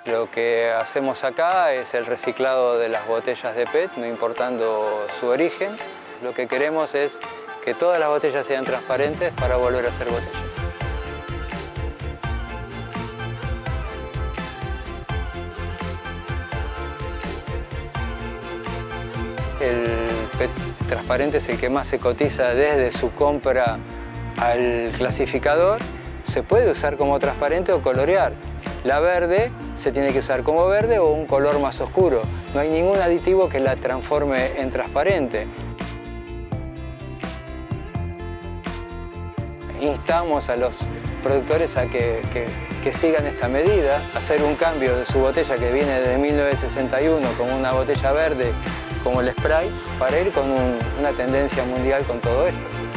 Lo que hacemos acá es el reciclado de las botellas de PET, no importando su origen. Lo que queremos es que todas las botellas sean transparentes para volver a ser botellas. El PET transparente es el que más se cotiza desde su compra al clasificador. Se puede usar como transparente o colorear. La verde se tiene que usar como verde o un color más oscuro. No hay ningún aditivo que la transforme en transparente. Instamos a los productores a que sigan esta medida, hacer un cambio de su botella que viene desde 1961 como una botella verde como el spray, para ir con una tendencia mundial con todo esto.